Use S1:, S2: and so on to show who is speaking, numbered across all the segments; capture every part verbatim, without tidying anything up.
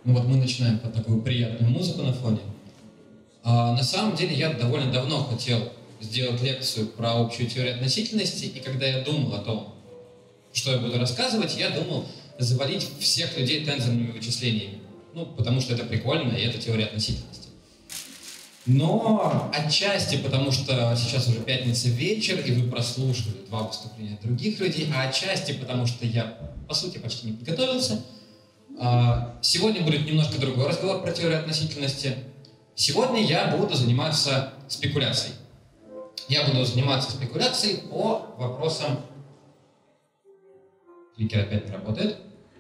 S1: Ну вот мы начинаем под такую приятную музыку на фоне. А на самом деле я довольно давно хотел сделать лекцию про общую теорию относительности, и когда я думал о том, что я буду рассказывать, я думал завалить всех людей тензорными вычислениями. Ну, потому что это прикольно, и это теория относительности. Но отчасти потому, что сейчас уже пятница вечер, и вы прослушали два выступления других людей, а отчасти потому, что я, по сути, почти не подготовился. Сегодня будет немножко другой разговор про теорию относительности. Сегодня я буду заниматься спекуляцией. Я буду заниматься спекуляцией по вопросам... Кликер опять не работает.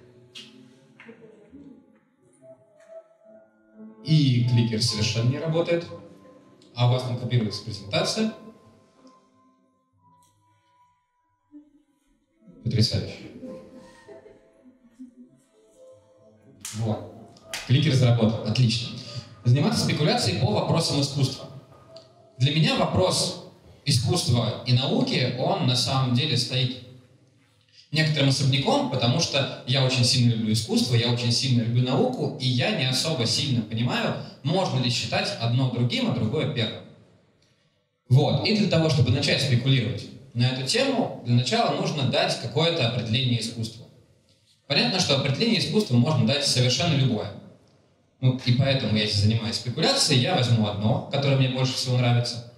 S1: И кликер совершенно не работает. А у вас там копируется презентация. Потрясающе. Вот. Кликер заработал. Отлично. Заниматься спекуляцией по вопросам искусства. Для меня вопрос искусства и науки, он на самом деле стоит некоторым особняком, потому что я очень сильно люблю искусство, я очень сильно люблю науку, и я не особо сильно понимаю, можно ли считать одно другим, а другое первым. Вот. И для того, чтобы начать спекулировать на эту тему, для начала нужно дать какое-то определение искусства. Понятно, что определение искусства можно дать совершенно любое. Ну, и поэтому я занимаюсь спекуляцией, я возьму одно, которое мне больше всего нравится.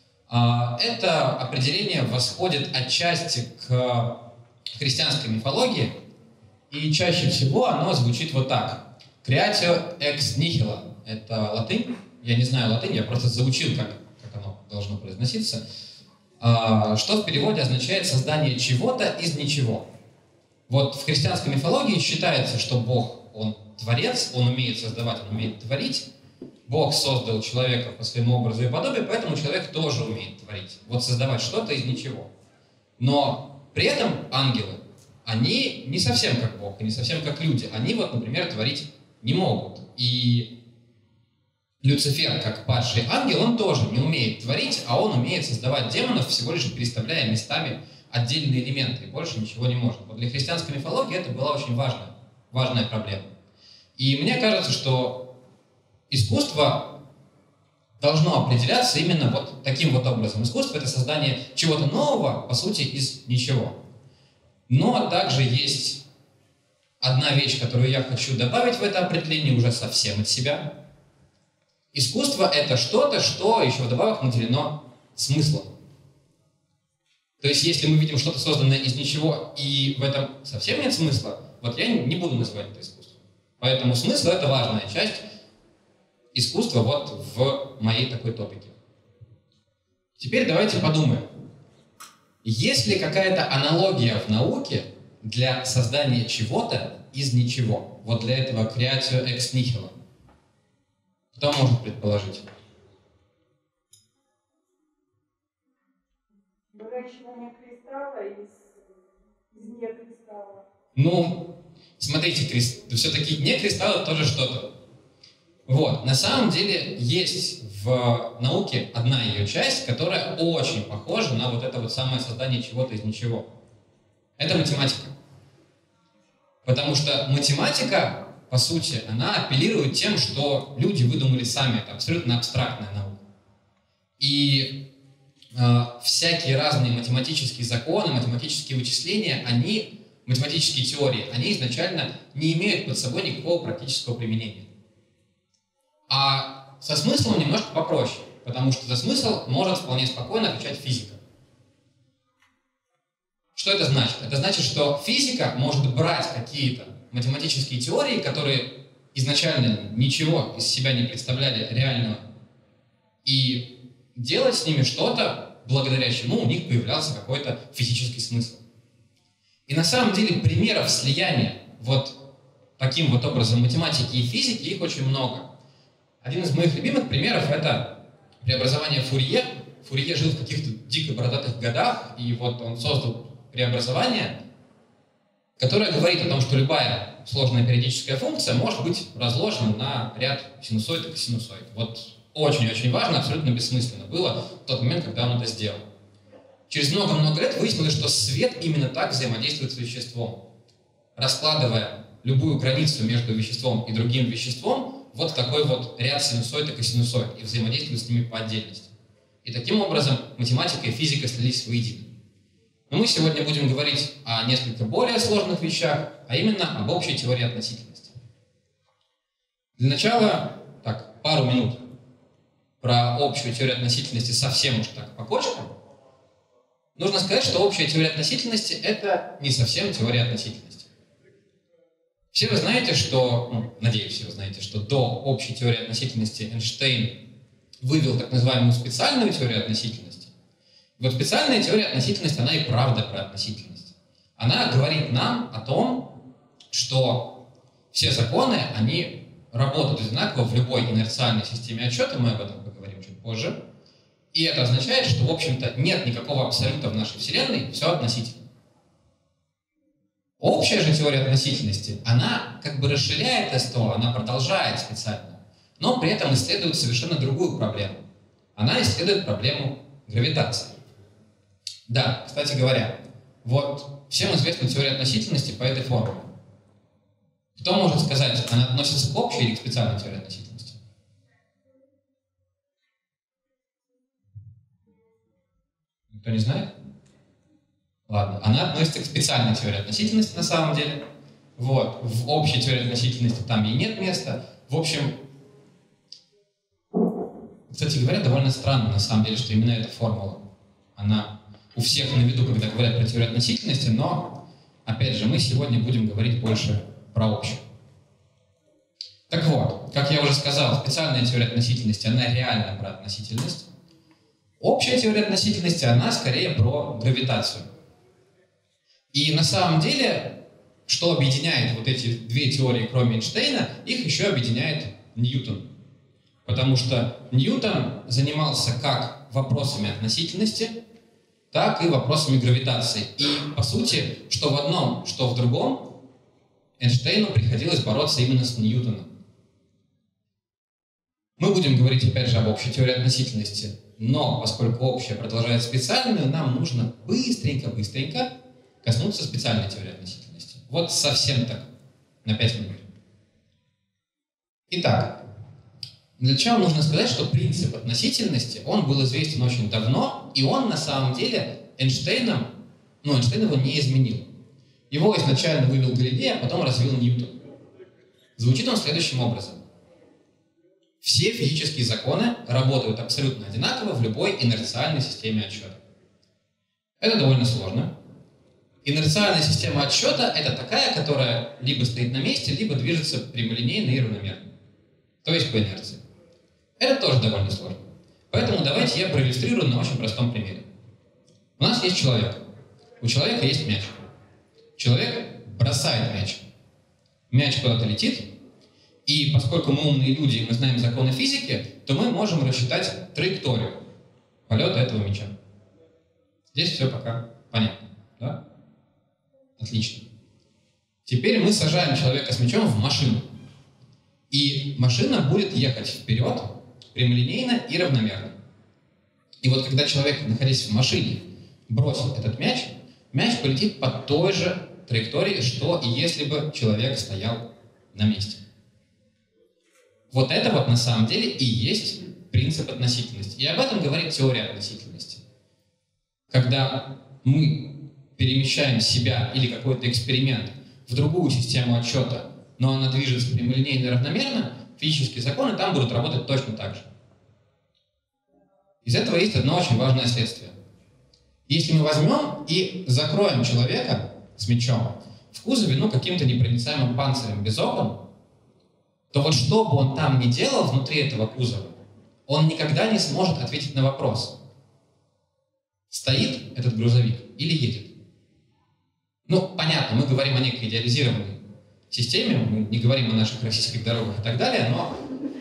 S1: Это определение восходит отчасти к христианской мифологии, и чаще всего оно звучит вот так. Creatio ex nihilo. Это латынь. Я не знаю латынь, я просто заучил, как, как оно должно произноситься. Что в переводе означает создание чего-то из ничего. Вот в христианской мифологии считается, что Бог, Он творец, Он умеет создавать, Он умеет творить. Бог создал человека по своему образу и подобию, поэтому человек тоже умеет творить. Вот создавать что-то из ничего. Но при этом ангелы, они не совсем как Бог, и не совсем как люди. Они вот, например, творить не могут. И Люцифер, как падший ангел, он тоже не умеет творить, а он умеет создавать демонов, всего лишь переставляя местами отдельные элементы, и больше ничего не может. Вот для христианской мифологии это была очень важная, важная проблема. И мне кажется, что искусство должно определяться именно вот таким вот образом. Искусство — это создание чего-то нового, по сути, из ничего. Но также есть одна вещь, которую я хочу добавить в это определение уже совсем от себя. Искусство — это что-то, что еще вдобавок наделено смыслом. То есть, если мы видим что-то созданное из ничего, и в этом совсем нет смысла, вот я не буду называть это искусством. Поэтому смысл — это важная часть искусства вот в моей такой топике. Теперь давайте подумаем. Есть ли какая-то аналогия в науке для создания чего-то из ничего? Вот для этого creatio ex nihilo. Кто может предположить?
S2: Выращивание кристалла из, из некристалла.
S1: Ну, смотрите, крест... все-таки не кристалл — тоже что-то. Вот, на самом деле есть в науке одна ее часть, которая очень похожа на вот это вот самое создание чего-то из ничего. Это математика. Потому что математика, по сути, она апеллирует тем, что люди выдумали сами. Это абсолютно абстрактная наука. И э, всякие разные математические законы, математические вычисления, они, математические теории, они изначально не имеют под собой никакого практического применения. А со смыслом немножко попроще, потому что за смысл может вполне спокойно отвечать физика. Что это значит? Это значит, что физика может брать какие-то математические теории, которые изначально ничего из себя не представляли реального, и делать с ними что-то, благодаря чему у них появлялся какой-то физический смысл. И на самом деле примеров слияния вот таким вот образом математики и физики, их очень много. Один из моих любимых примеров — это преобразование Фурье. Фурье жил в каких-то дико бородатых годах, и вот он создал преобразование, которое говорит о том, что любая сложная периодическая функция может быть разложена на ряд синусоидов и синусоид. Вот очень-очень важно, абсолютно бессмысленно было в тот момент, когда он это сделал. Через много-много лет выяснилось, что свет именно так взаимодействует с веществом. Раскладывая любую границу между веществом и другим веществом вот в такой вот ряд синусоид и косинусоид и взаимодействуют с ними по отдельности. И таким образом математика и физика слились воедино. Но мы сегодня будем говорить о несколько более сложных вещах, а именно об общей теории относительности. Для начала, так, пару минут про общую теорию относительности совсем уж так по кочкам. Нужно сказать, что общая теория относительности — это не совсем теория относительности. Все вы знаете, что, ну, надеюсь, все вы знаете, что до общей теории относительности Эйнштейн вывел так называемую специальную теорию относительности. И вот специальная теория относительности, она и правда про относительность. Она говорит нам о том, что все законы, они работают одинаково в любой инерциальной системе отсчета, мы об этом поговорим чуть позже. И это означает, что, в общем-то, нет никакого абсолюта в нашей Вселенной, все относительно. Общая же теория относительности, она как бы расширяет СТО, она продолжает специально, но при этом исследует совершенно другую проблему. Она исследует проблему гравитации. Да, кстати говоря, вот всем известна теория относительности по этой формуле. Кто может сказать, она относится к общей или к специальной теории относительности? Никто не знает? Ладно, она относится к специальной теории относительности на самом деле. Вот. В общей теории относительности там ей нет места. В общем, кстати говоря, довольно странно на самом деле, что именно эта формула, она у всех на виду, когда говорят про теорию относительности, но, опять же, мы сегодня будем говорить больше про общую. Так вот, как я уже сказал, специальная теория относительности, она реально про относительность. Общая теория относительности, она скорее про гравитацию. И на самом деле, что объединяет вот эти две теории, кроме Эйнштейна, их еще объединяет Ньютон. Потому что Ньютон занимался как вопросами относительности, так и вопросами гравитации. И, по сути, что в одном, что в другом, Эйнштейну приходилось бороться именно с Ньютоном. Мы будем говорить, опять же, об общей теории относительности, но поскольку общая продолжает специальную, нам нужно быстренько-быстренько коснуться специальной теории относительности. Вот совсем так, на пять минут. Итак, для начала нужно сказать, что принцип относительности, он был известен очень давно, и он на самом деле Эйнштейном, ну, Эйнштейн его не изменил. Его изначально вывел Галилей, а потом развил Ньютон. Звучит он следующим образом. Все физические законы работают абсолютно одинаково в любой инерциальной системе отсчета. Это довольно сложно. Инерциальная система отсчета — это такая, которая либо стоит на месте, либо движется прямолинейно и равномерно. То есть по инерции. Это тоже довольно сложно. Поэтому давайте я проиллюстрирую на очень простом примере. У нас есть человек. У человека есть мяч. Человек бросает мяч. Мяч куда-то летит. И поскольку мы умные люди и мы знаем законы физики, то мы можем рассчитать траекторию полета этого мяча. Здесь все пока понятно. Да? Отлично. Теперь мы сажаем человека с мячом в машину. И машина будет ехать вперед прямолинейно и равномерно. И вот когда человек, находясь в машине, бросит этот мяч, мяч полетит по той же траектории, что и если бы человек стоял на месте. Вот это вот на самом деле и есть принцип относительности. И об этом говорит теория относительности. Когда мы перемещаем себя или какой-то эксперимент в другую систему отсчета, но она движется прямолинейно и равномерно, физические законы там будут работать точно так же. Из этого есть одно очень важное следствие. Если мы возьмем и закроем человека с мячом в кузове, ну, каким-то непроницаемым панцирем без окон, то вот что бы он там ни делал внутри этого кузова, он никогда не сможет ответить на вопрос, стоит этот грузовик или едет. Ну, понятно, мы говорим о некой идеализированной системе, мы не говорим о наших российских дорогах и так далее, но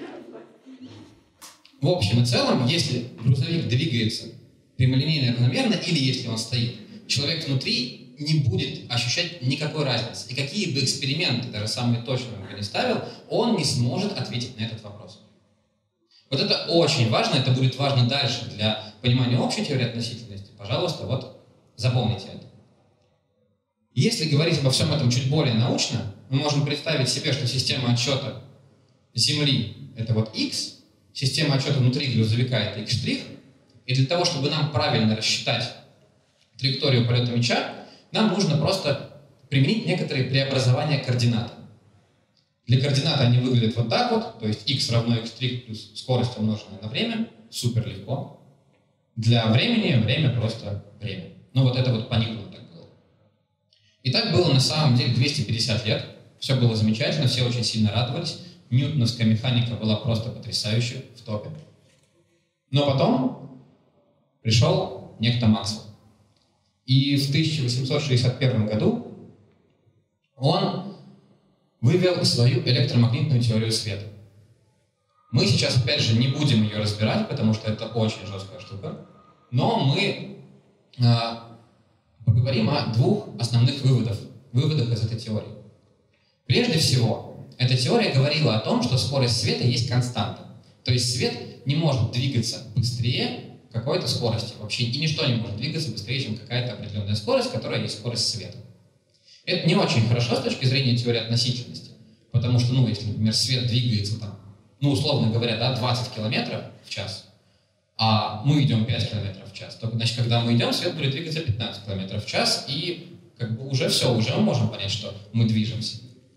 S1: в общем и целом, если грузовик двигается прямолинейно и равномерно, или если он стоит, человек внутри не будет ощущать никакой разницы. И какие бы эксперименты, даже самые точные он бы не ставил, он не сможет ответить на этот вопрос. Вот это очень важно, это будет важно дальше для понимания общей теории относительности. Пожалуйста, вот запомните это. Если говорить обо всем этом чуть более научно, мы можем представить себе, что система отсчета Земли — это вот x, система отсчета внутри грузовика — это x', и для того, чтобы нам правильно рассчитать траекторию полета мяча, нам нужно просто применить некоторые преобразования координат. Для координаты они выглядят вот так вот, то есть x равно x' плюс скорость, умноженная на время, супер легко. Для времени время просто время. Ну вот это вот по Ньютону так было. И так было на самом деле двести пятьдесят лет. Все было замечательно, все очень сильно радовались. Ньютоновская механика была просто потрясающая, в топе. Но потом пришел некто Максвелл. И в тысяча восемьсот шестьдесят первом году он вывел свою электромагнитную теорию света. Мы сейчас, опять же, не будем ее разбирать, потому что это очень жесткая штука, но мы э, поговорим о двух основных выводах, выводах из этой теории. Прежде всего, эта теория говорила о том, что скорость света есть константа. То есть свет не может двигаться быстрее какой-то скорости. Вообще и ничто не может двигаться быстрее, чем какая-то определенная скорость, которая есть скорость света. Это не очень хорошо с точки зрения теории относительности, потому что, ну, если, например, свет двигается там, ну, условно говоря, да, двадцать километров в час, а мы идем пять километров в час, то, значит, когда мы идем, свет будет двигаться пятнадцать километров в час, и как бы уже все, уже мы можем понять, что мы движемся.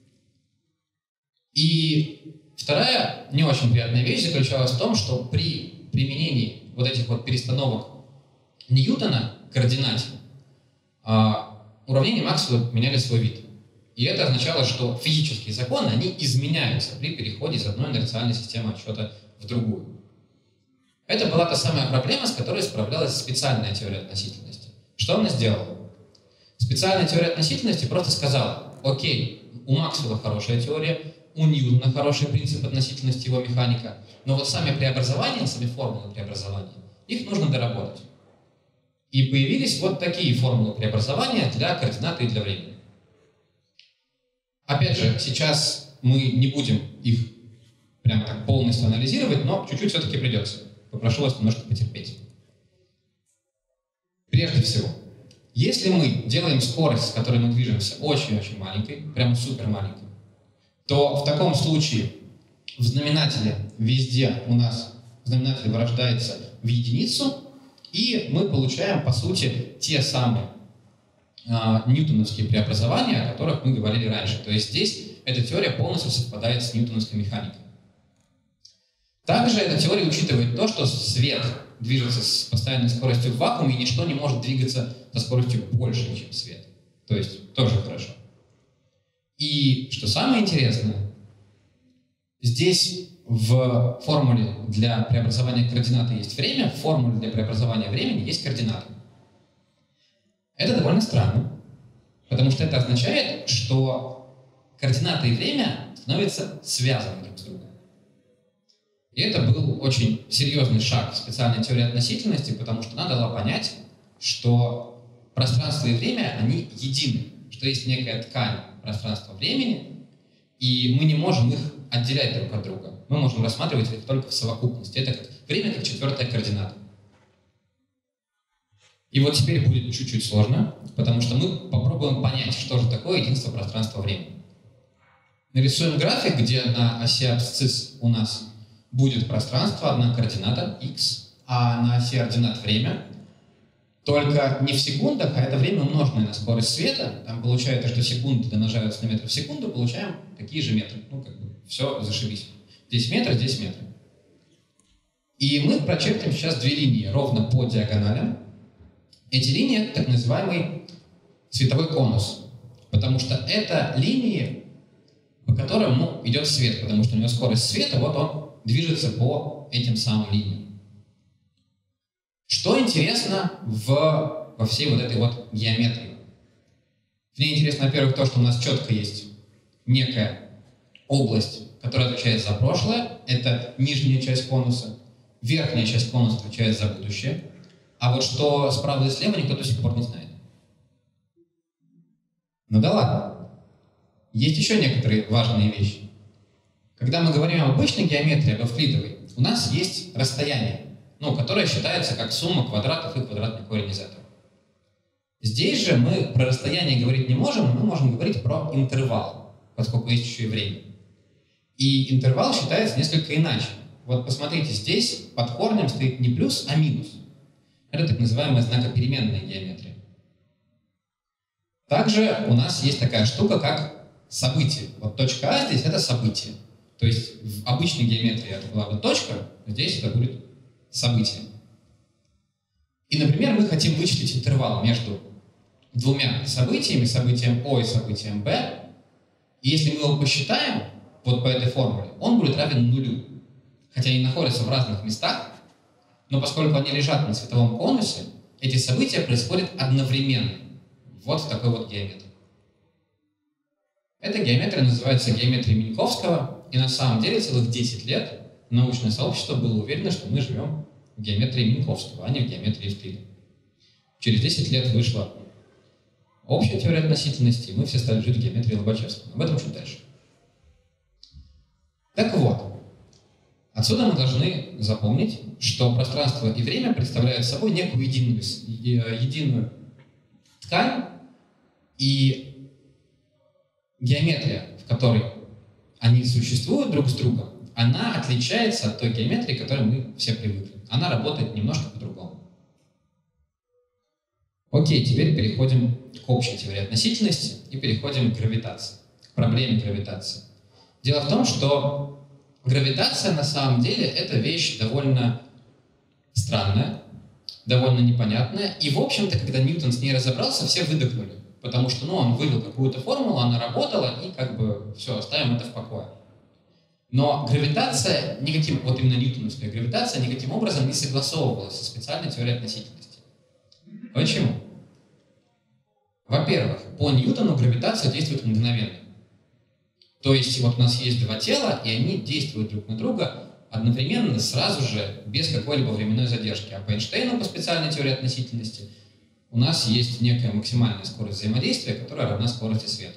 S1: И вторая не очень приятная вещь заключалась в том, что при применении вот этих вот перестановок Ньютона к координате а, уравнения Максвелла меняли свой вид. И это означало, что физические законы, они изменяются при переходе из одной инерциальной системы отсчета в другую. Это была та самая проблема, с которой справлялась специальная теория относительности. Что она сделала? Специальная теория относительности просто сказала: окей, у Максвелла хорошая теория, у Ньютона хороший принцип относительности, его механика, но вот сами преобразования, сами формулы преобразования, их нужно доработать. И появились вот такие формулы преобразования для координаты и для времени. Опять же, сейчас мы не будем их прямо так полностью анализировать, но чуть-чуть все-таки придется. Попрошу вас немножко потерпеть. Прежде всего, если мы делаем скорость, с которой мы движемся, очень-очень маленькой, прямо супер маленькой, то в таком случае в знаменателе везде у нас знаменатель вырождается в единицу, и мы получаем, по сути, те самые а, ньютоновские преобразования, о которых мы говорили раньше. То есть здесь эта теория полностью совпадает с ньютоновской механикой. Также эта теория учитывает то, что свет движется с постоянной скоростью в вакууме, и ничто не может двигаться со скоростью больше, чем свет. То есть тоже хорошо. И что самое интересное, здесь в формуле для преобразования координаты есть время, в формуле для преобразования времени есть координаты. Это довольно странно, потому что это означает, что координаты и время становятся связаны друг с другом. И это был очень серьезный шаг в специальной теории относительности, потому что она дала понять, что пространство и время, они едины, что есть некая ткань пространства-времени, и мы не можем их отделять друг от друга. Мы можем рассматривать их только в совокупности. Это как время как четвертая координата. И вот теперь будет чуть-чуть сложно, потому что мы попробуем понять, что же такое единство пространства-времени. Нарисуем график, где на оси абсцисс у нас будет пространство, одна координата x, а на оси ординат время. Только не в секундах, а это время, умноженное на скорость света. Там получается, что секунды домножаются на метр в секунду, получаем такие же метры. Ну, как бы, все, зашибись. Здесь метр, здесь метр. И мы прочертим сейчас две линии ровно по диагоналям. Эти линии — это так называемый световой конус. Потому что это линии, по которым, ну, идет свет, потому что у него скорость света, вот он движется по этим самым линиям. Что интересно в, во всей вот этой вот геометрии? В ней интересно, во-первых, то, что у нас четко есть некая область, которая отвечает за прошлое, это нижняя часть конуса, верхняя часть конуса отвечает за будущее, а вот что справа и слева, никто до сих пор не знает. Ну да ладно. Есть еще некоторые важные вещи. Когда мы говорим об обычной геометрии, об эвклидовой, у нас есть расстояние, ну, которое считается как сумма квадратов и квадратный корень из этого. Здесь же мы про расстояние говорить не можем, мы можем говорить про интервал, поскольку есть еще и время. И интервал считается несколько иначе. Вот посмотрите, здесь под корнем стоит не плюс, а минус. Это так называемая знакопеременная геометрия. Также у нас есть такая штука, как событие. Вот точка А здесь — это событие. То есть в обычной геометрии это была бы точка, здесь это будет событие. И, например, мы хотим вычислить интервал между двумя событиями, событием О и событием Б. И если мы его посчитаем вот по этой формуле, он будет равен нулю. Хотя они находятся в разных местах, но поскольку они лежат на световом конусе, эти события происходят одновременно. Вот в такой вот геометрии. Эта геометрия называется геометрией Миньковского, и на самом деле целых десять лет научное сообщество было уверено, что мы живем в геометрии Миньковского, а не в геометрии Евклида. Через десять лет вышла общая теория относительности, и мы все стали жить в геометрии Лобачевского. Об этом чуть дальше. Так вот, отсюда мы должны запомнить, что пространство и время представляют собой некую единую, единую ткань, и геометрия, в которой они существуют друг с другом, она отличается от той геометрии, к которой мы все привыкли. Она работает немножко по-другому. Окей, теперь переходим к общей теории относительности и переходим к гравитации, к проблеме гравитации. Дело в том, что гравитация на самом деле это вещь довольно странная, довольно непонятная, и в общем-то, когда Ньютон с ней разобрался, все выдохнули, потому что ну, он вывел какую-то формулу, она работала, и как бы все, оставим это в покое. Но гравитация никаким, вот именно ньютоновская гравитация никаким образом не согласовывалась со специальной теорией относительности. Почему? Во-первых, по Ньютону гравитация действует мгновенно. То есть вот у нас есть два тела, и они действуют друг на друга одновременно, сразу же, без какой-либо временной задержки. А по Эйнштейну, по специальной теории относительности, у нас есть некая максимальная скорость взаимодействия, которая равна скорости света.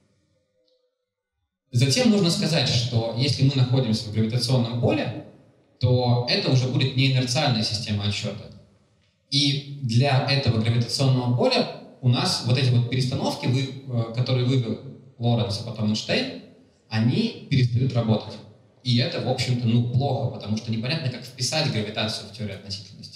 S1: Затем нужно сказать, что если мы находимся в гравитационном поле, то это уже будет не инерциальная система отсчета. И для этого гравитационного поля у нас вот эти вот перестановки, которые вывел Лоренц, а потом Эйнштейн, они перестают работать. И это, в общем-то, ну, плохо, потому что непонятно, как вписать гравитацию в теорию относительности.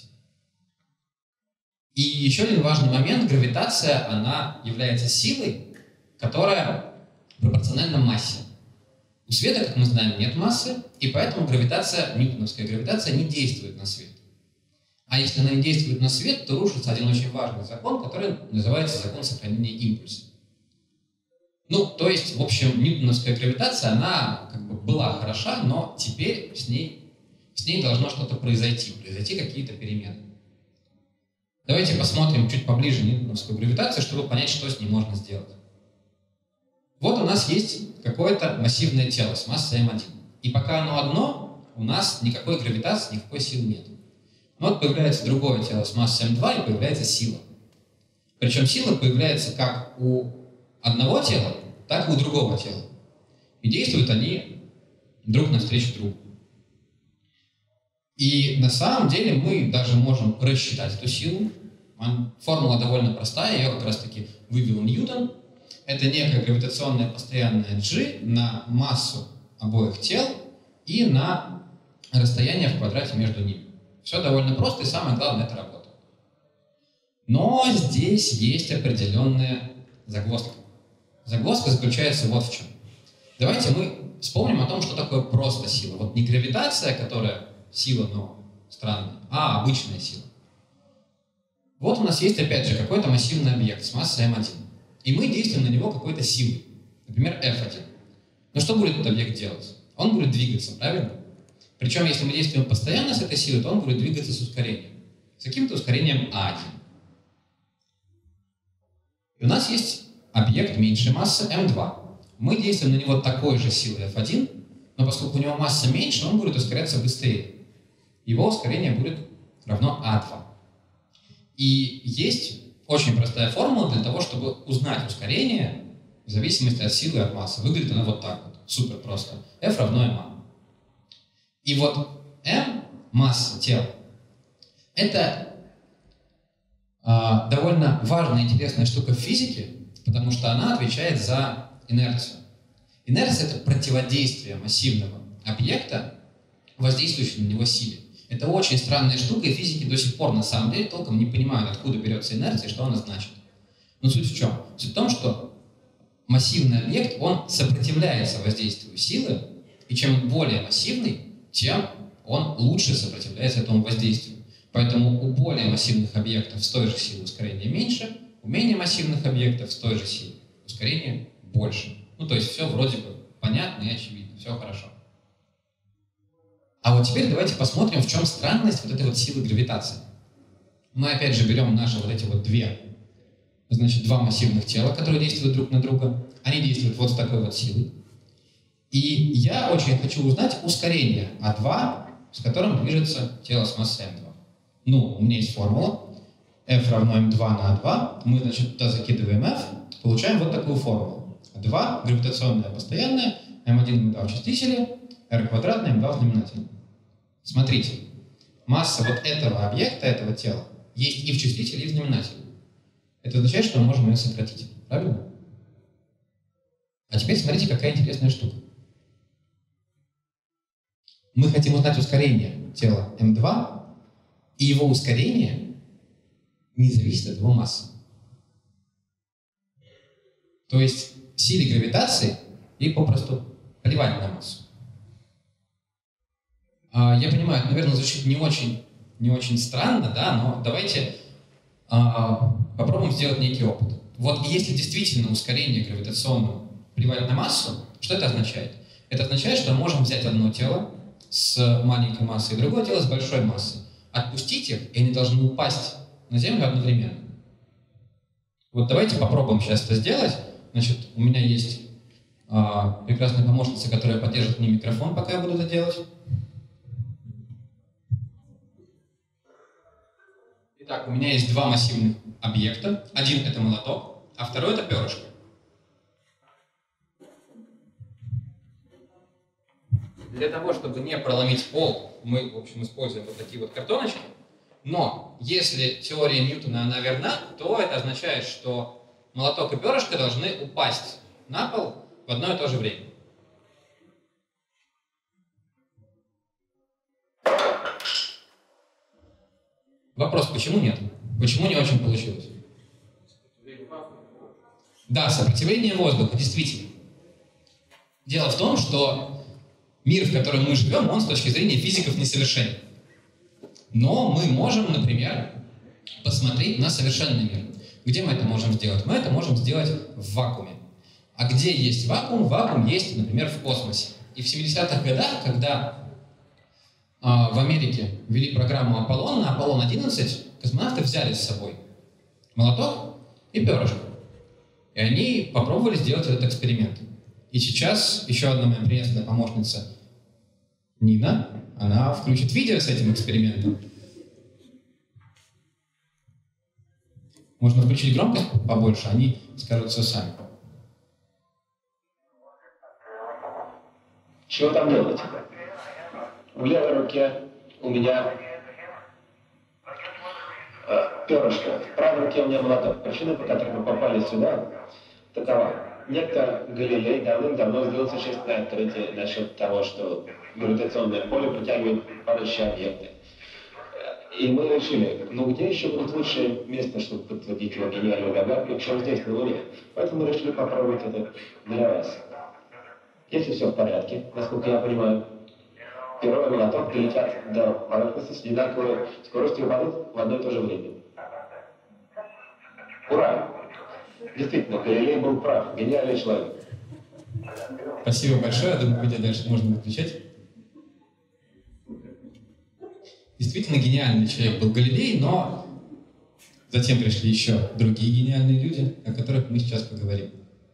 S1: И еще один важный момент. Гравитация, она является силой, которая пропорциональна массе. У света, как мы знаем, нет массы, и поэтому гравитация, ньютоновская гравитация, не действует на свет. А если она не действует на свет, то рушится один очень важный закон, который называется закон сохранения импульса. Ну, то есть, в общем, ньютоновская гравитация, она как бы была хороша, но теперь с ней, с ней должно что-то произойти, произойти какие-то перемены. Давайте посмотрим чуть поближе ньютоновскую гравитацию, чтобы понять, что с ней можно сделать. Вот у нас есть какое-то массивное тело с массой эм один. И пока оно одно, у нас никакой гравитации, никакой силы нет. Но вот появляется другое тело с массой эм два, и появляется сила. Причем сила появляется как у одного тела, так и у другого тела. И действуют они друг навстречу другу. И на самом деле мы даже можем рассчитать эту силу. Формула довольно простая, ее как раз-таки вывел Ньютон. Это некая гравитационная постоянная G на массу обоих тел и на расстояние в квадрате между ними. Все довольно просто, и самое главное, это работает. Но здесь есть определенная загвоздка. Загвоздка заключается вот в чем. Давайте мы вспомним о том, что такое просто сила. Вот не гравитация, которая сила, но странная, а обычная сила. Вот у нас есть, опять же, какой-то массивный объект с массой эм один. И мы действуем на него какой-то силой, например, эф один. Но что будет этот объект делать? Он будет двигаться, правильно? Причем, если мы действуем постоянно с этой силой, то он будет двигаться с ускорением. С каким-то ускорением а один. И у нас есть объект меньшей массы эм два. Мы действуем на него такой же силой эф один, но поскольку у него масса меньше, он будет ускоряться быстрее. Его ускорение будет равно а два. И есть очень простая формула для того, чтобы узнать ускорение в зависимости от силы и от массы. Выглядит она вот так вот, супер просто. F равно ma. И вот m, масса тела, это а, довольно важная и интересная штука в физике, потому что она отвечает за инерцию. Инерция — это противодействие массивного объекта, воздействующего на него силе. Это очень странная штука, и физики до сих пор на самом деле толком не понимают, откуда берется инерция и что она значит. Но суть в чем? Суть в том, что массивный объект, он сопротивляется воздействию силы, и чем он более массивный, тем он лучше сопротивляется этому воздействию. Поэтому у более массивных объектов с той же силой ускорение меньше, у менее массивных объектов с той же силой ускорение больше. Ну, то есть все вроде бы понятно и очевидно, все хорошо. А вот теперь давайте посмотрим, в чем странность вот этой вот силы гравитации. Мы опять же берем наши вот эти вот две, значит, два массивных тела, которые действуют друг на друга. Они действуют вот с такой вот силой. И я очень хочу узнать ускорение а два, с которым движется тело с массой эм два. Ну, у меня есть формула. F равно эм два на а два. Мы, значит, туда закидываем F, получаем вот такую формулу. а два гравитационная постоянная, эм один эм два в числителе, r квадратное эм два в знаменателе. Смотрите, масса вот этого объекта, этого тела, есть и в числителе, и в знаменателе. Это означает, что мы можем ее сократить. Правильно? А теперь смотрите, какая интересная штука. Мы хотим узнать ускорение тела эм два, и его ускорение не зависит от его массы. То есть силе гравитации ей попросту плевать на массу. Я понимаю, это, наверное, звучит не очень, не очень странно, да, но давайте а, попробуем сделать некий опыт. Вот если действительно ускорение гравитационное плевать на массу, что это означает? Это означает, что мы можем взять одно тело с маленькой массой и другое тело с большой массой, отпустить их, и они должны упасть на Землю одновременно. Вот давайте попробуем сейчас это сделать. Значит, у меня есть а, прекрасная помощница, которая поддержит мне микрофон, пока я буду это делать. Итак, у меня есть два массивных объекта. Один — это молоток, а второй — это перышко. Для того, чтобы не проломить пол, мы, в общем, используем вот такие вот картоночки. Но если теория Ньютона, она верна, то это означает, что молоток и перышко должны упасть на пол в одно и то же время. Вопрос, почему нет? Почему не очень получилось? Да, сопротивление воздуха, действительно. Дело в том, что мир, в котором мы живем, он с точки зрения физиков несовершенен. Но мы можем, например, посмотреть на совершенный мир. Где мы это можем сделать? Мы это можем сделать в вакууме. А где есть вакуум? Вакуум есть, например, в космосе. И в семидесятых годах, когда в Америке ввели программу Аполлон, на Аполлон одиннадцать космонавты взяли с собой молоток и перышко. И они попробовали сделать этот эксперимент. И сейчас еще одна моя приятная помощница Нина, она включит видео с этим экспериментом. Можно включить громкость побольше, они скажут все сами.
S3: Чего там делать? В левой руке у меня э, перышко, в правой руке у меня молоток. Причина, по которой мы попали сюда, такова. Некто Галилей давным-давно сделал существенное открытие насчет того, что гравитационное поле притягивает падающие объекты. И мы решили, ну где еще будет лучшее место, чтобы подтвердить его гениальную догадку, чем здесь, на Луне. Поэтому мы решили попробовать это для вас. Если все в порядке, насколько я понимаю, перо и молоток долетят до поверхности с одинаковой скоростью и упадут в одно и то же время. Ура! Действительно, Галилей был прав, гениальный человек.
S1: Спасибо большое, я думаю, видео дальше можно выключать. Действительно гениальный человек был Галилей, но затем пришли еще другие гениальные люди, о которых мы сейчас поговорим.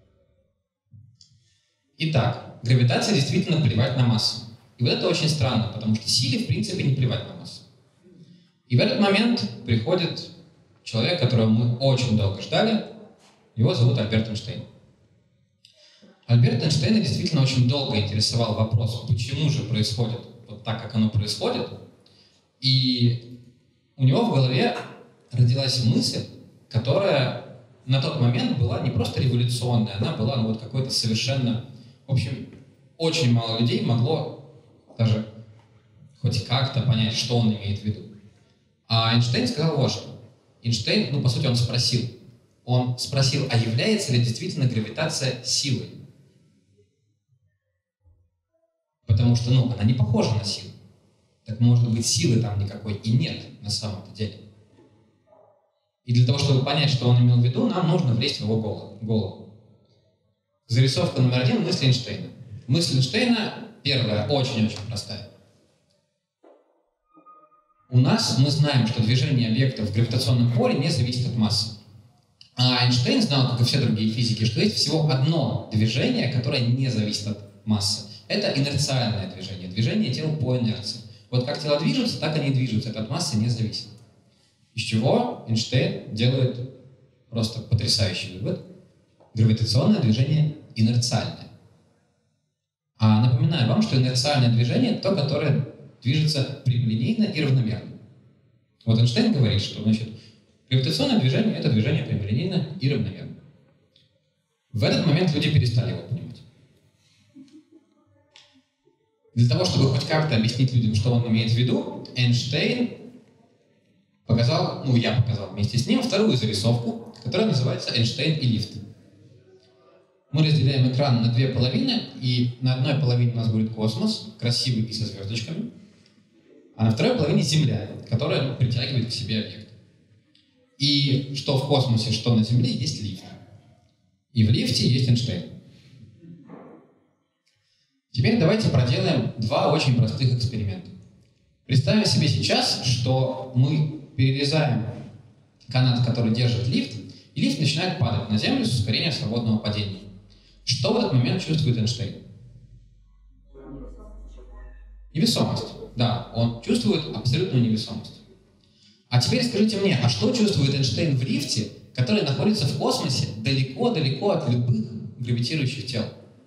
S1: Итак, гравитация действительно плевать на массу. И вот это очень странно, потому что силе, в принципе, не плевать на массу. И в этот момент приходит человек, которого мы очень долго ждали. Его зовут Альберт Эйнштейн. Альберт Эйнштейна действительно очень долго интересовал вопрос, почему же происходит вот так, как оно происходит. И у него в голове родилась мысль, которая на тот момент была не просто революционная, она была ну, вот какой-то совершенно... В общем, очень мало людей могло даже хоть как-то понять, что он имеет в виду. А Эйнштейн сказал вот что. Эйнштейн, ну, по сути, он спросил. Он спросил, а является ли действительно гравитация силой? Потому что, ну, она не похожа на силу. Так, может быть, силы там никакой и нет на самом-то деле. И для того, чтобы понять, что он имел в виду, нам нужно влезть в его голову. Зарисовка номер один – мысль Эйнштейна. Мысль Эйнштейна, первая, очень-очень простая. У нас мы знаем, что движение объектов в гравитационном поле не зависит от массы. А Эйнштейн знал, как и все другие физики, что есть всего одно движение, которое не зависит от массы. Это инерциальное движение, движение тел по инерции. Вот как тела движутся, так они и движутся, это от массы не зависит. Из чего Эйнштейн делает просто потрясающий вывод. Гравитационное движение инерциальное. А напоминаю вам, что инерциальное движение – это то, которое движется прямолинейно и равномерно. Вот Эйнштейн говорит, что значит, гравитационное движение – это движение прямолинейно и равномерно. В этот момент люди перестали его понимать. Для того, чтобы хоть как-то объяснить людям, что он имеет в виду, Эйнштейн показал, ну я показал вместе с ним вторую зарисовку, которая называется «Эйнштейн и лифт». Мы разделяем экран на две половины, и на одной половине у нас будет космос, красивый и со звездочками, а на второй половине Земля, которая ну, притягивает к себе объект. И что в космосе, что на Земле есть лифт. И в лифте есть Эйнштейн. Теперь давайте проделаем два очень простых эксперимента. Представим себе сейчас, что мы перерезаем канат, который держит лифт, и лифт начинает падать на Землю с ускорением свободного падения. Что в этот момент чувствует Эйнштейн? Невесомость. Да, он чувствует абсолютную невесомость. А теперь скажите мне, а что чувствует Эйнштейн в лифте, который находится в космосе далеко-далеко от любых гравитирующих тел?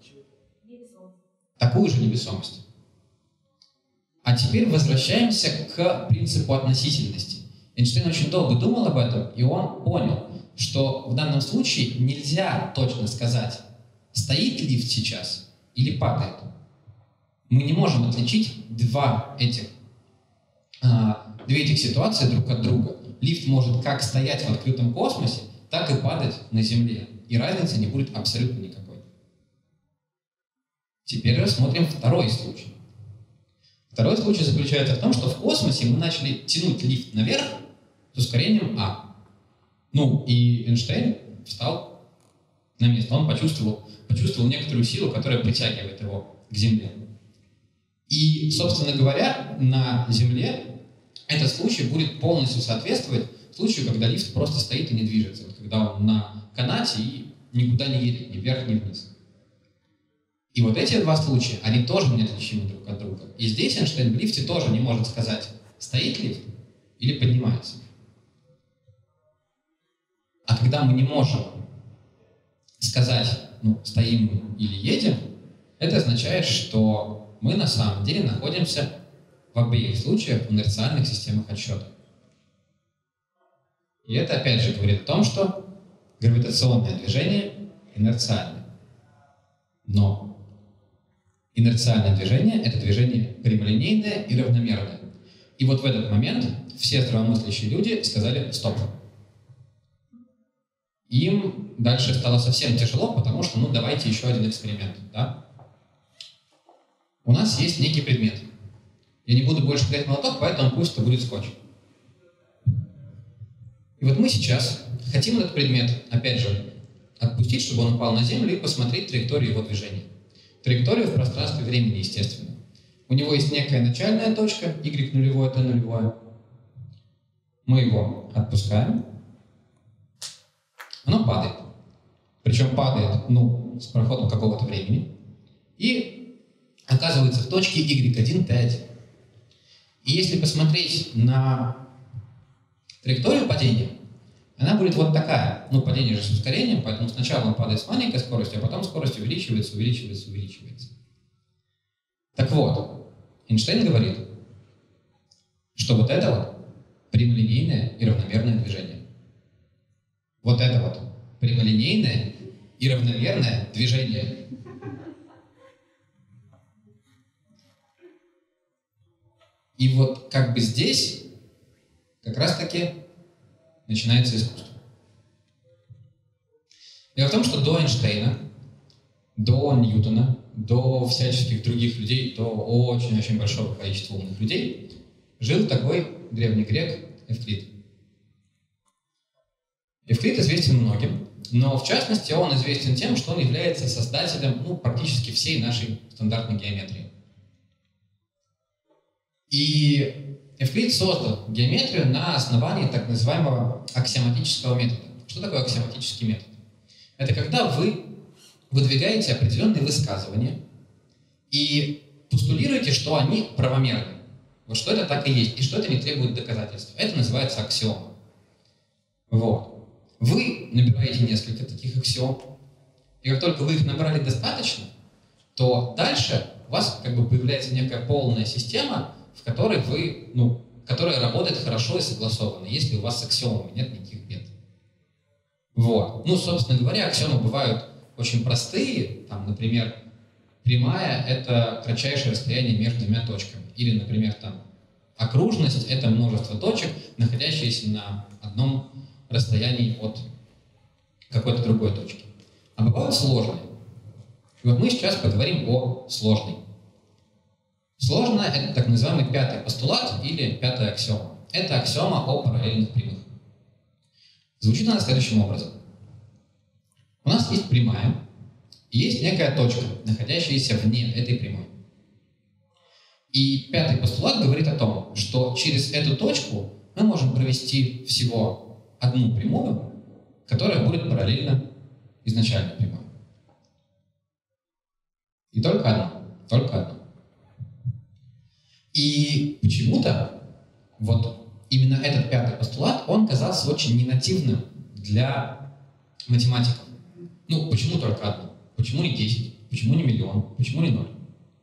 S1: Такую же невесомость. А теперь возвращаемся к принципу относительности. Эйнштейн очень долго думал об этом, и он понял, что в данном случае нельзя точно сказать, стоит лифт сейчас или падает. Мы не можем отличить два этих, а, две этих ситуации друг от друга. Лифт может как стоять в открытом космосе, так и падать на Земле. И разницы не будет абсолютно никакой. Теперь рассмотрим второй случай. Второй случай заключается в том, что в космосе мы начали тянуть лифт наверх с ускорением А. Ну, и Эйнштейн встал на место. Он почувствовал, почувствовал некоторую силу, которая притягивает его к Земле. И, собственно говоря, на Земле этот случай будет полностью соответствовать случаю, когда лифт просто стоит и не движется. Вот когда он на канате и никуда не едет, ни вверх, ни вниз. И вот эти два случая, они тоже неотличимы друг от друга. И здесь Эйнштейн в лифте тоже не может сказать, стоит лифт или поднимается. А когда мы не можем сказать, ну, стоим мы или едем, это означает, что мы на самом деле находимся в обеих случаях в инерциальных системах отсчета. И это опять же говорит о том, что гравитационное движение инерциальное. Но инерциальное движение — это движение прямолинейное и равномерное. И вот в этот момент все здравомыслящие люди сказали «стоп». Им дальше стало совсем тяжело, потому что, ну, давайте еще один эксперимент, да? У нас есть некий предмет. Я не буду больше кидать молоток, поэтому пусть это будет скотч. И вот мы сейчас хотим этот предмет, опять же, отпустить, чтобы он упал на Землю, и посмотреть траекторию его движения. Траекторию в пространстве времени, естественно. У него есть некая начальная точка, y нулевое, t нулевое. Мы его отпускаем. Оно падает. Причем падает, ну, с проходом какого-то времени. И оказывается в точке y один, t один. И если посмотреть на траекторию падения, она будет вот такая. Ну, падение же с ускорением, поэтому сначала он падает с маленькой скоростью, а потом скорость увеличивается, увеличивается, увеличивается. Так вот, Эйнштейн говорит, что вот это вот прямолинейное и равномерное движение. вот это вот прямолинейное и равномерное движение. И вот как бы здесь как раз-таки начинается искусство. Дело в том, что до Эйнштейна, до Ньютона, до всяческих других людей, до очень-очень большого количества умных людей жил такой древний грек Эвклид. Эвклид известен многим, но в частности он известен тем, что он является создателем ну, практически всей нашей стандартной геометрии. И Эвклид создал геометрию на основании так называемого аксиоматического метода. Что такое аксиоматический метод? Это когда вы выдвигаете определенные высказывания и постулируете, что они правомерны. Вот что это так и есть, и что это не требует доказательства. Это называется аксиома. Вот. Вы набираете несколько таких аксиом, и как только вы их набрали достаточно, то дальше у вас как бы появляется некая полная система, в которой вы, ну, которая работает хорошо и согласованно, если у вас с аксиомами нет никаких бед. Вот. Ну, собственно говоря, аксиомы бывают очень простые. Там, например, прямая — это кратчайшее расстояние между двумя точками. Или, например, там, окружность — это множество точек, находящиеся на одном расстоянии от какой-то другой точки. А бывают сложные. И вот мы сейчас поговорим о сложной. Сложная — это так называемый пятый постулат или пятая аксиома. Это аксиома о параллельных прямых. Звучит она следующим образом. У нас есть прямая, и есть некая точка, находящаяся вне этой прямой. И пятый постулат говорит о том, что через эту точку мы можем провести всего одну прямую, которая будет параллельна изначальной прямой. И только одну. Только одну. И почему-то вот именно этот пятый постулат, он казался очень ненативным для математиков. Ну, почему только одну? Почему не десять? Почему не миллион? Почему не ноль?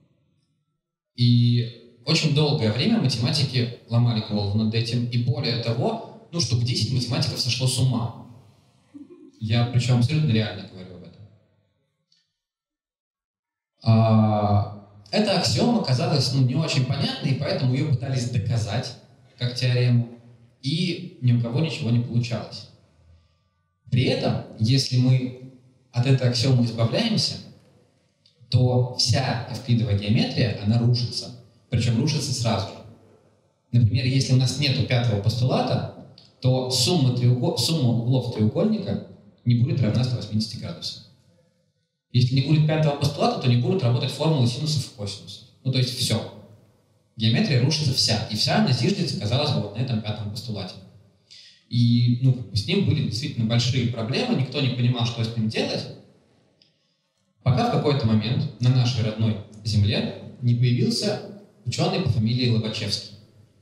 S1: И очень долгое время математики ломали голову над этим. И более того, ну, штук десять математиков сошло с ума. Я причем абсолютно реально говорю об этом. А, эта аксиома казалась ну, не очень понятной, и поэтому ее пытались доказать как теорему, и ни у кого ничего не получалось. При этом, если мы от этой аксиомы избавляемся, то вся эвклидовая геометрия, она рушится. Причем рушится сразу же. Например, если у нас нет пятого постулата, то сумма, треугол... сумма углов треугольника не будет равна ста восьмидесяти градусам. Если не будет пятого постулата, то не будут работать формулы синусов и косинусов. Ну, то есть все. Геометрия рушится вся. И вся она зиждется, казалось бы, вот на этом пятом постулате. И ну, с ним были действительно большие проблемы, никто не понимал, что с ним делать, пока в какой-то момент на нашей родной земле не появился ученый по фамилии Лобачевский.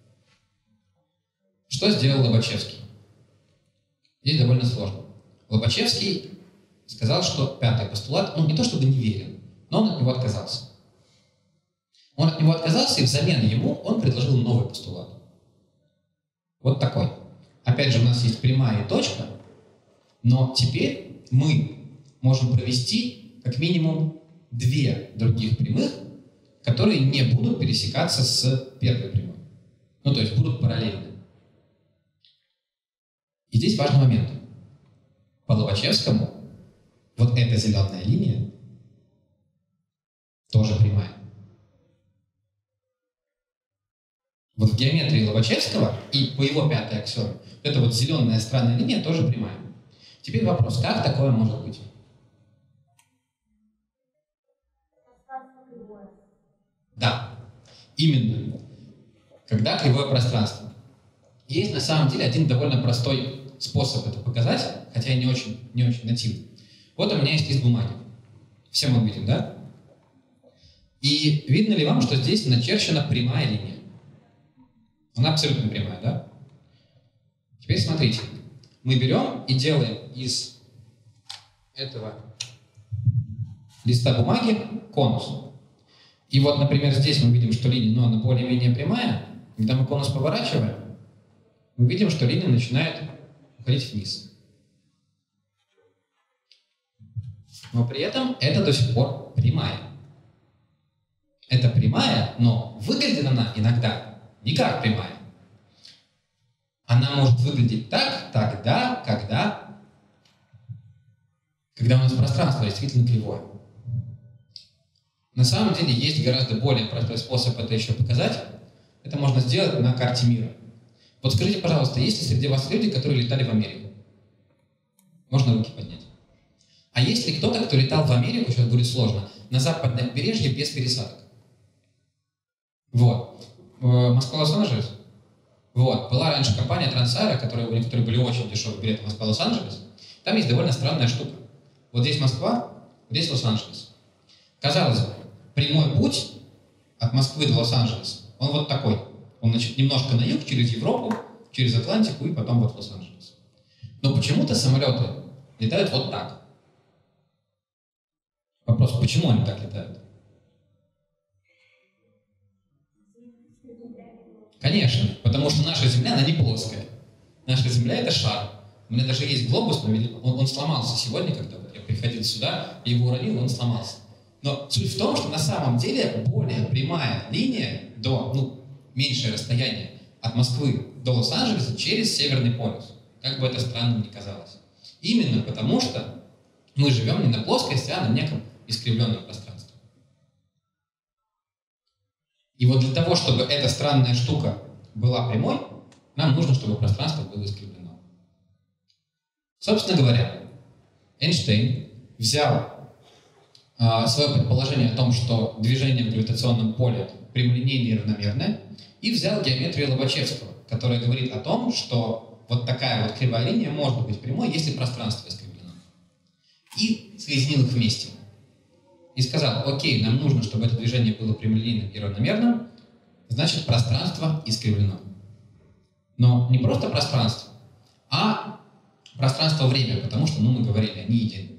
S1: Что сделал Лобачевский? Здесь довольно сложно. Лобачевский сказал, что пятый постулат, ну не то чтобы не верен, но он от него отказался. Он от него отказался, и взамен ему он предложил новый постулат. Вот такой. Опять же, у нас есть прямая и точка, но теперь мы можем провести как минимум две других прямых, которые не будут пересекаться с первой прямой. Ну, то есть будут параллельны. И здесь важный момент. По Лобачевскому вот эта зеленая линия тоже прямая. Вот в геометрии Лобачевского и по его пятой аксиоме эта вот зеленая странная линия тоже прямая. Теперь вопрос, как такое может быть? Да, именно. Когда кривое пространство. Есть на самом деле один довольно простой способ это показать, хотя и не очень, не очень нативный. Вот у меня есть лист бумаги. Все мы видим, да? И видно ли вам, что здесь начерчена прямая линия? Она абсолютно прямая, да? Теперь смотрите. Мы берем и делаем из этого листа бумаги конус. И вот, например, здесь мы видим, что линия, ну, она более-менее прямая. Когда мы конус поворачиваем, мы видим, что линия начинает уходить вниз. Но при этом это до сих пор прямая. Это прямая, но выглядит она иногда не как прямая. Она может выглядеть так тогда, когда, когда у нас пространство действительно кривое. На самом деле есть гораздо более простой способ это еще показать. Это можно сделать на карте мира. Вот скажите, пожалуйста, есть ли среди вас люди, которые летали в Америку? Можно руки поднять. А есть ли кто-то, кто летал в Америку, сейчас будет сложно, на западное побережье без пересадок? Вот. Москва-Лос-Анджелес. Вот. Была раньше компания Трансаэро, которая, у которой были очень дешевые билеты Москва-Лос-Анджелес. Там есть довольно странная штука. Вот здесь Москва, здесь Лос-Анджелес. Казалось бы, прямой путь от Москвы до Лос-Анджелеса, он вот такой. Он, значит, немножко на юг, через Европу, через Атлантику и потом вот в Лос-Анджелес. Но почему-то самолеты летают вот так. Вопрос, почему они так летают? Конечно, потому что наша Земля, она не плоская. Наша Земля — это шар. У меня даже есть глобус, но он, он сломался сегодня, когда вот я приходил сюда, я его уронил, он сломался. Но суть в том, что на самом деле более прямая линия до, ну, меньшее расстояние от Москвы до Лос-Анджелеса через Северный полюс. Как бы это странно ни казалось. Именно потому, что мы живем не на плоскости, а на неком искривленном пространстве. И вот для того, чтобы эта странная штука была прямой, нам нужно, чтобы пространство было искривлено. Собственно говоря, Эйнштейн взял э, свое предположение о том, что движение в гравитационном поле прямолинейное и равномерное, и взял геометрию Лобачевского, которая говорит о том, что вот такая вот кривая линия может быть прямой, если пространство искривлено. И соединил их вместе. И сказал, окей, нам нужно, чтобы это движение было прямолинейным и равномерным, значит, пространство искривлено. Но не просто пространство, а пространство-время, потому что, ну, мы говорили, они едины.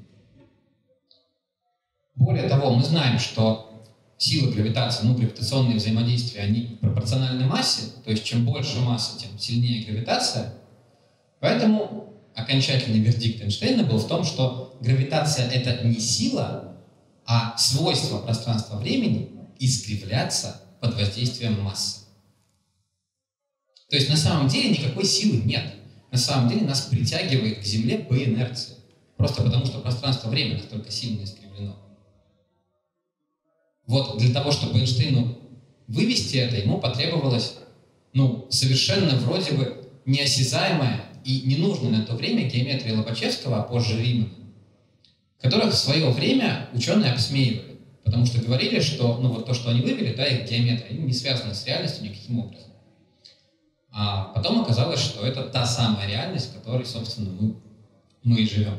S1: Более того, мы знаем, что силы гравитации, ну, гравитационные взаимодействия, они пропорциональны массе, то есть чем больше масса, тем сильнее гравитация. Поэтому окончательный вердикт Эйнштейна был в том, что гравитация — это не сила, а свойство пространства-времени искривляться под воздействием массы. То есть на самом деле никакой силы нет. На самом деле нас притягивает к Земле по инерции. Просто потому, что пространство-время настолько сильно искривлено. Вот для того, чтобы Эйнштейну вывести это, ему потребовалось, ну, совершенно вроде бы неосязаемая и ненужная на то время геометрия Лобачевского, а позже Римана, которых в свое время ученые обсмеивали, потому что говорили, что, ну, вот то, что они вывели, да, их геометрия, они не связаны с реальностью никаким образом. А потом оказалось, что это та самая реальность, в которой, собственно, мы, мы и живем.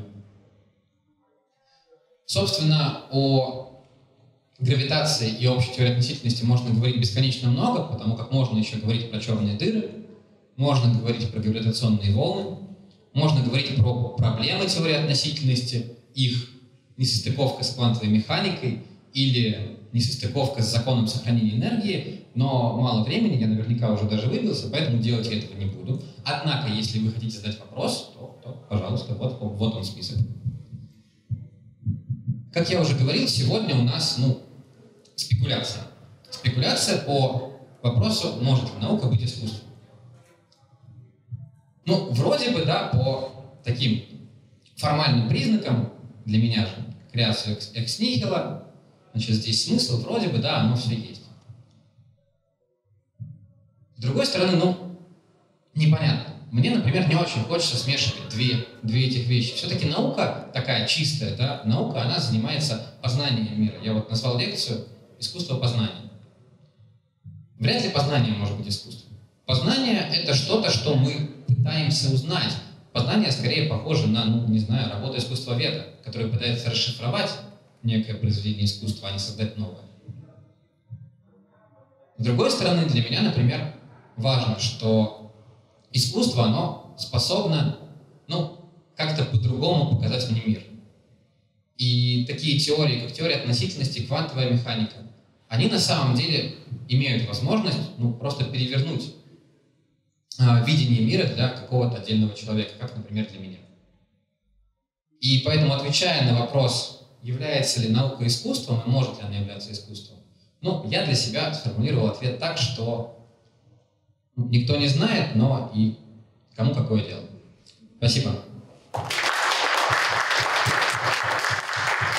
S1: Собственно, о гравитации и общей теории относительности можно говорить бесконечно много, потому как можно еще говорить про черные дыры, можно говорить про гравитационные волны, можно говорить про проблемы теории относительности, их несостыковка с квантовой механикой или несостыковка с законом сохранения энергии, но мало времени, я наверняка уже даже выбился, поэтому делать я этого не буду. Однако, если вы хотите задать вопрос, то, то пожалуйста, вот, вот он список. Как я уже говорил, сегодня у нас, ну, спекуляция. Спекуляция по вопросу, может ли наука быть искусством. Ну, вроде бы, да, по таким формальным признакам, для меня же, креация экс нихило, значит, здесь смысл, вроде бы, да, оно все есть. С другой стороны, ну, непонятно. Мне, например, не очень хочется смешивать две, две этих вещи. Все-таки наука такая чистая, да, наука, она занимается познанием мира. Я вот назвал лекцию «Искусство познания». Вряд ли познание может быть искусством. Познание — это что-то, что мы пытаемся узнать. Познание скорее похоже на, ну, не знаю, работу искусствоведа, который пытается расшифровать некое произведение искусства, а не создать новое. С другой стороны, для меня, например, важно, что искусство, оно способно, ну, как-то по-другому показать мне мир. И такие теории, как теория относительности, квантовая механика, они на самом деле имеют возможность, ну, просто перевернуть а, видение мира для какого-то отдельного человека, как, например, для меня. И поэтому, отвечая на вопрос, является ли наука искусством и может ли она являться искусством? Ну, я для себя сформулировал ответ так, что никто не знает, но и кому какое дело. Спасибо.